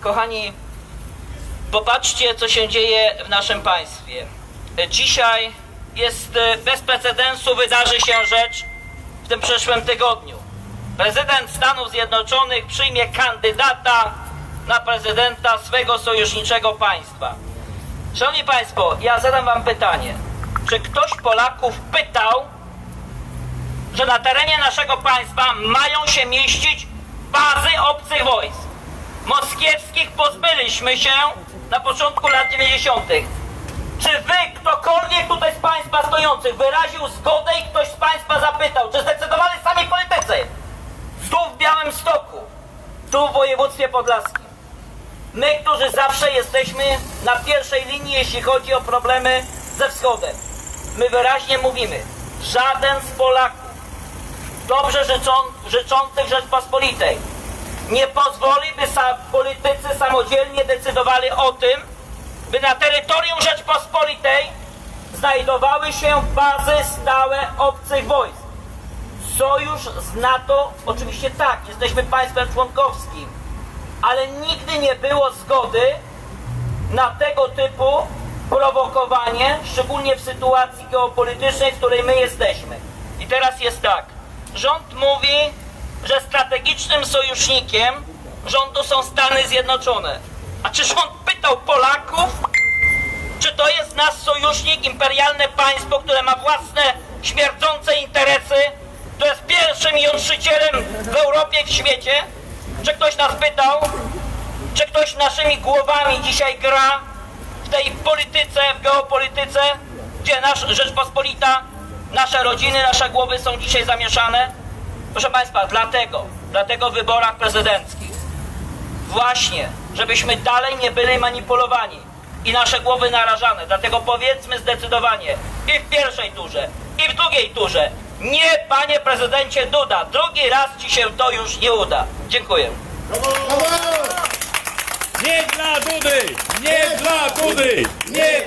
Kochani, popatrzcie, co się dzieje w naszym państwie. Dzisiaj jest bez precedensu, wydarzy się rzecz w tym przyszłym tygodniu. Prezydent Stanów Zjednoczonych przyjmie kandydata na prezydenta swego sojuszniczego państwa. Szanowni Państwo, ja zadam wam pytanie. Czy ktoś Polaków pytał, że na terenie naszego państwa mają się mieścić bazy obcych wojsk? Moskiewskich pozbyliśmy się na początku lat 90. Czy wy, ktokolwiek tutaj z Państwa stojących, wyraził zgodę i ktoś z Państwa zapytał, czy zdecydowali sami politycy? Tu w Białymstoku, tu w województwie podlaskim. My, którzy zawsze jesteśmy na pierwszej linii, jeśli chodzi o problemy ze wschodem. My wyraźnie mówimy, żaden z Polaków, dobrze życzących Rzeczpospolitej, nie pozwoli, by politycy samodzielnie decydowali o tym, by na terytorium Rzeczpospolitej znajdowały się bazy stałe obcych wojsk. Sojusz z NATO, oczywiście tak, jesteśmy państwem członkowskim, ale nigdy nie było zgody na tego typu prowokowanie, szczególnie w sytuacji geopolitycznej, w której my jesteśmy. I teraz jest tak, rząd mówi, że strategicznym sojusznikiem rządu są Stany Zjednoczone. A czy rząd pytał Polaków, czy to jest nasz sojusznik, imperialne państwo, które ma własne śmierdzące interesy, to jest pierwszym jątrzycielem w Europie i w świecie? Czy ktoś nas pytał, czy ktoś naszymi głowami dzisiaj gra w tej polityce, w geopolityce, gdzie nasza Rzeczpospolita, nasze rodziny, nasze głowy są dzisiaj zamieszane? Proszę Państwa, dlatego w wyborach prezydenckich właśnie, żebyśmy dalej nie byli manipulowani i nasze głowy narażane. Dlatego powiedzmy zdecydowanie i w pierwszej turze, i w drugiej turze: nie, panie prezydencie Duda, drugi raz ci się to już nie uda. Dziękuję. Nie dla Dudy! Nie dla Dudy! Nie